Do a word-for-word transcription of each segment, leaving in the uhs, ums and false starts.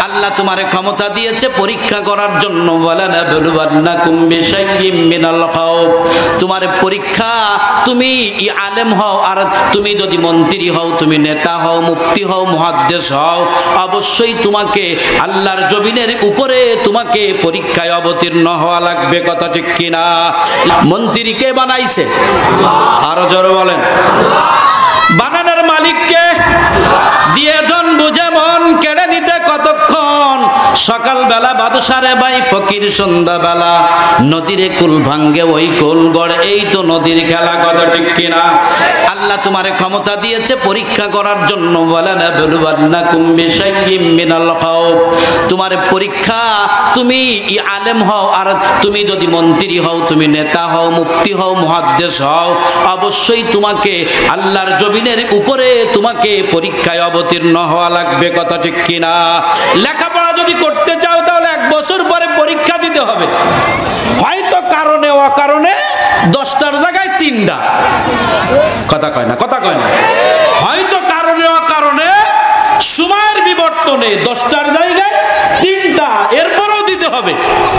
আল্লাহ তোমারে ক্ষমতা দিয়েছে পরীক্ষা করার জন্য। ওয়ালানাবলুওয়ান্নাকুম বিশাইয়্যিম মিনাল খাউফ, তোমার পরীক্ষা, তুমি আলেম হও আর তুমি যদি মন্ত্রী হও, তুমি নেতা হও, মুফতি হও, মুহাদ্দিস হও, অবশ্যই তোমাকে আল্লাহর জমিনের উপরে তোমাকে পরীক্ষায় অবতীর্ণ হওয়া লাগবে। কথা ঠিক কিনা? মন্ত্রী কে বানাইছে? আরো জোরে বলেন। বানানোর মালিককে? দিয়ে ধন বুঝে মন কেড়ে নিতে কতক্ষণ? সকালবেলা বাদশারে ভাই ফকির, সন্ধ্যাবেলা নদীরে কুল ভাঙ্গে ওই কুল গড়ে, এই তো নদীর খেলা। কথা ঠিক কিনা? আল্লাহ তোমারে ক্ষমতা দিয়েছে পরীক্ষা করার জন্য। ওয়ালানাবলুওয়ান্নাকুম বিশাইয়্যিম মিনাল খাউফ, তোমার পরীক্ষা, তুমি আলেম হও আর তুমি যদি মন্ত্রী হও, তুমি নেতা হও, মুফতি হও, মুহাদ্দিস হও, অবশ্যই তোমাকে আল্লাহর জমিনের উপরে তোমাকে পরীক্ষায় অবতীর্ণ হওয়া লাগবে। কথা ঠিক কিনা? লেখাপড়া যদি করতে চাও তাহলে এক বছর পরে পরীক্ষা দিতে হবে। হয়তো কারণে অকারণে দশটার জায়গায় তিনটা। কথা কয় না? কথা কয় না? হয়তো কারণে অকারণে সময়ের বিবর্তনে দশটার জায়গায় তিনটা, এরপরও দিতে হবে।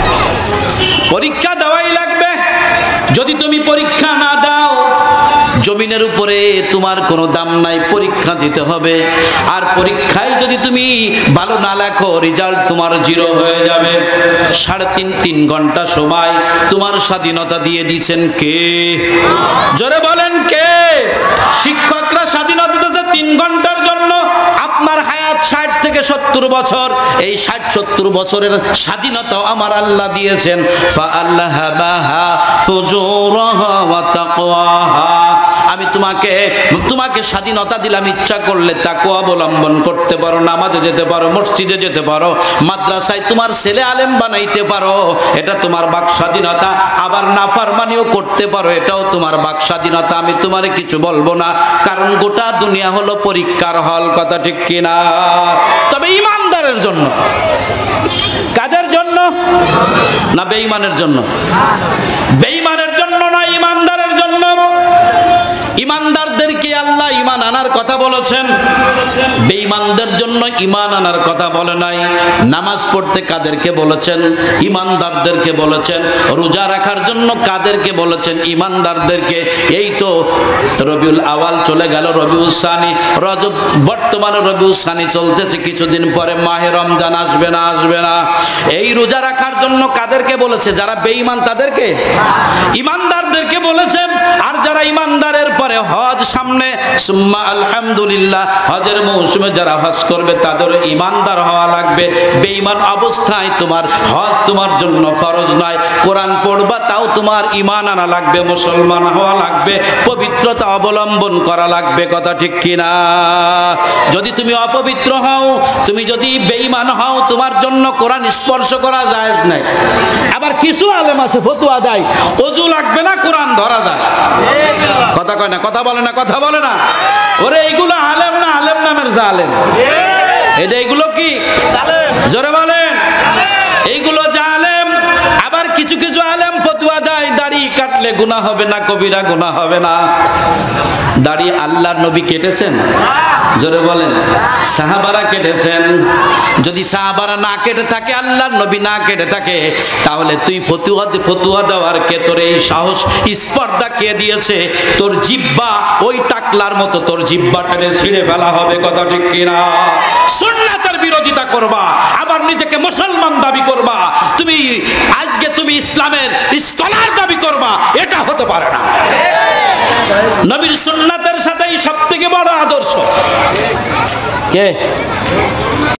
পরীক্ষা দেওয়াই লাগবে। যদি তুমি পরীক্ষা না দাও, জমিনের উপরে তোমার কোনো দাম নাই, পরীক্ষা দিতে হবে। আর পরীক্ষায় যদি তুমি ভালো না লেখো, রেজাল্ট তোমার জিরো হয়ে যাবে। সাড়ে তিন তিন ঘন্টা সময় তোমার স্বাধীনতা দিয়ে দিয়েছেন কে? জোরে বলেন কে? শিক্ষকরা স্বাধীনতা দিয়েছে তিন ঘন্টার জন্য। আপনার হায়াত ষাট থেকে সত্তর বছর, এই ষাট সত্তর বছরের স্বাধীনতা আমার আল্লাহ দিয়েছেন। ফাআল্লাহাবাহা ফুজুরাহা ওয়া তাকওয়াহা, আমি তোমাকে তোমাকে স্বাধীনতা দিলাম, ইচ্ছা করলে তাকওয়া অবলম্বন করতে পারো, নামাজে যেতে পারো, মসজিদে যেতে পারো, মাদ্রাসায় তোমার ছেলে আলেম বানাইতে পারো, এটা তোমার বাক স্বাধীনতা। আবার নাফরমানিও করতে পারো, এটাও তোমার বাক স্বাধীনতা। আমি তোমারে কিছু বলবো না, কারণ গোটা দুনিয়া হলো পরীক্ষার হল। কথা ঠিক কিনা? তবে ইমানদারের জন্য। কাদের জন্য? না বেঈমানের জন্য? বেঈমানের জন্য না, ইমানদারের জন্য। ইমানদারদেরকে আল্লাহ ঈমান আনার কথা বলেছেন, বেঈমানদের জন্য ঈমান আনার কথা বলে নাই। নামাজ পড়তে কাদেরকে বলেছেন? ইমানদারদেরকে বলেছেন। রোজা রাখার জন্য কাদেরকে বলেছেন? ইমানদারদেরকে। এই তো রবিউল আওয়াল চলে গেল, রবিউল সানি, রজব, বর্তমানে রবিউল সানি চলতেছে, কিছুদিন পরে মাহে রমজান আসবে না? আসবে না? এই রোজা রাখার জন্য কাদেরকে বলেছে? যারা বেঈমান তাদেরকে। ইমানদারদেরকে বলেছেন। আর যারা ইমানদারের পরে হজ সামনে, সুম্মা আলহামদুলিল্লাহ, হজের মৌসুমে যারা হজ করবে তাদের ইমানদার হওয়া লাগবে। বেঈমান অবস্থায় তোমার হজ তোমার জন্য ফরজ নয়। কোরআন পড়বা তাও তোমার ঈমান আনা লাগবে, মুসলমান হওয়া লাগবে, পবিত্রতা অবলম্বন করা লাগবে। কথা ঠিক কিনা? যদি তুমি অপবিত্র হও, তুমি যদি বেঈমান হও, তোমার জন্য কোরআন স্পর্শ করা জায়েজ নাই। আবার কিছু আলেম আছে ফতোয়া দেয় ওযু লাগবে না, কোরআন ধরা যায়। কথা কয় না? কথা বলে না? কথা বলে না? ওরে এইগুলো আলেম না, আলেম নামের জালেম। এটা এইগুলো কি? জোরে বলেন। এইগুলো জালেম। আবার কিছু কিছু আলেম ফতোয়া দেয় দাড়ি কাটলে গুনাহ হবে না, কবিরা গুনাহ হবে না। দাড়ি আল্লাহর নবী কেটেছেন? জোরে বলেন। সাহাবারা কেটেছেন। যদি সাহাবারা না কেটে থাকে, আল্লাহর নবী না কেটে থাকে, তাহলে তুই ফতুয়া ফতুয়া দেওয়ার কে তোর এই সাহস স্পর্ধা কে দিয়েছে? তোর জিহ্বা ওই টাকলার মতো তোর জিহ্বাটাকে ছিঁড়ে ফেলা হবে। কথা ঠিক কিনা? সুন্নাতের বিরোধিতা করবা, আবার নিজেকে মুসলমান দাবি করবা, তুমি আজকে তুমি ইসলামের স্কলার দাবি করবা, এটা হতে পারে না। নবীর সুন্নাতের সাথেই সবথেকে বড় আদর্শ কে?